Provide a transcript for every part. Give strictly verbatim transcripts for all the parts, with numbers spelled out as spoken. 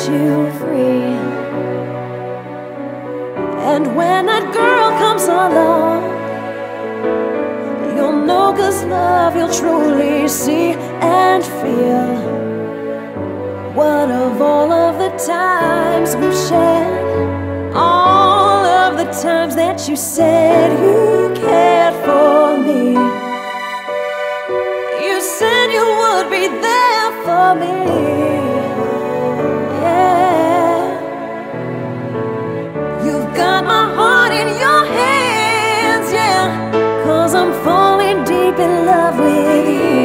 you free. And when that girl comes along, you'll know, 'cause love you'll truly see and feel. What of all of the times we've shared, all of the times that you said you cared for me. You said you would be there for me. Yeah, you've got my heart in your hands, yeah, 'cause I'm falling deep in love with you.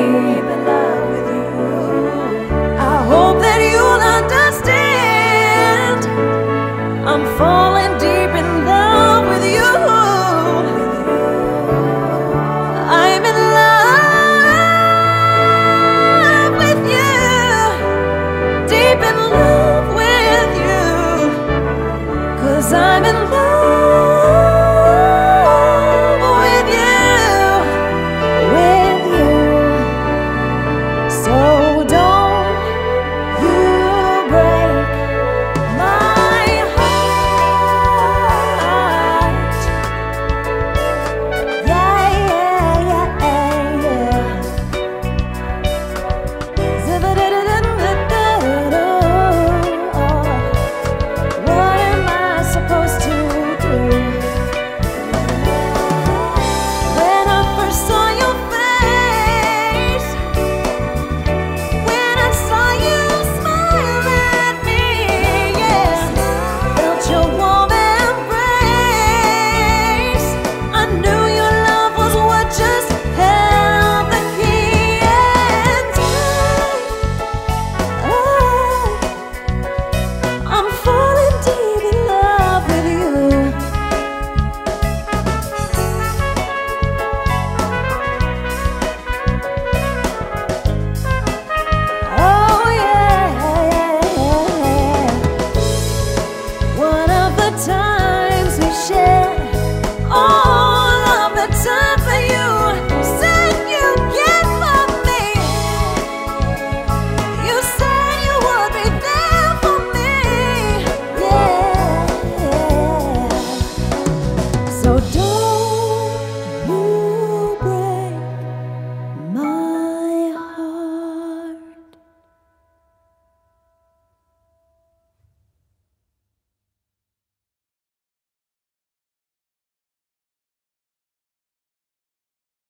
I hope that you'll understand, I'm falling deep